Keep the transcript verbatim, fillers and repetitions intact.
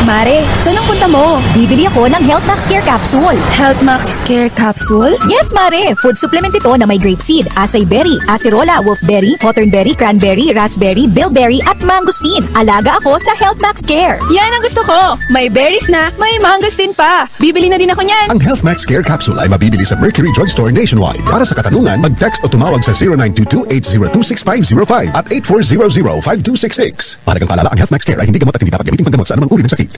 Mare, saan ang punta mo? Bibili ako ng HealthMax Care Capsule. HealthMax Care Capsule? Yes, Mare! Food supplement ito na may grapeseed, acai berry, acerola, wolfberry, hawthornberry, cranberry, raspberry, bilberry at mangosteen. Alaga ako sa HealthMax Care. Yan ang gusto ko! May berries na, may mangosteen pa. Bibili na din ako niyan. Ang HealthMax Care Capsule ay mabibili sa Mercury Drugstore nationwide. Para sa katanungan, mag-text o tumawag sa zero nine two two, eight zero two, six five zero five at eight four zero zero, five two six six. Mahalagang paalala, ang HealthMax Care ay hindi gamot at hindi dapat gamitin panggamot sa anumang uri ng sakit.